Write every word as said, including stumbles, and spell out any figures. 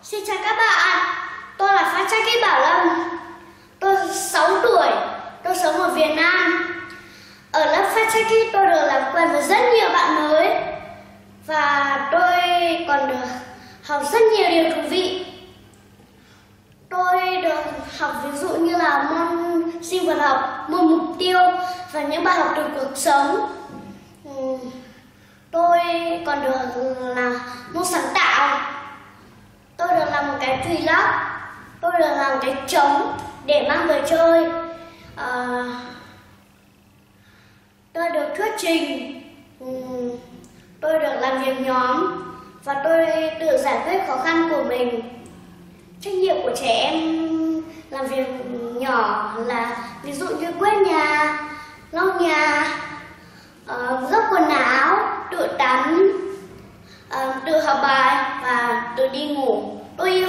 Xin chào các bạn, tôi là FasTracKids Bao Lam. Tôi sáu tuổi, tôi sống ở Viet Nam. Ở lớp FasTracKids tôi được làm quen với rất nhiều bạn mới. Và tôi còn được học rất nhiều điều thú vị. Tôi được học ví dụ như là môn sinh vật học, môn mục tiêu và những bài học từ cuộc sống. Tôi còn được làm môn sáng tạo. Tôi được làm một cái thủy lắc. Tôi được làm một cái trống để mang về chơi. à, Tôi được thuyết trình. Tôi được làm việc nhóm. Và tôi tự giải quyết khó khăn của mình. Trách nhiệm của trẻ em làm việc nhỏ là ví dụ như quét nhà, lau nhà, uh, gấp quần áo, tự tắm, uh, tự học bài và tự đi ngủ. Tôi yêu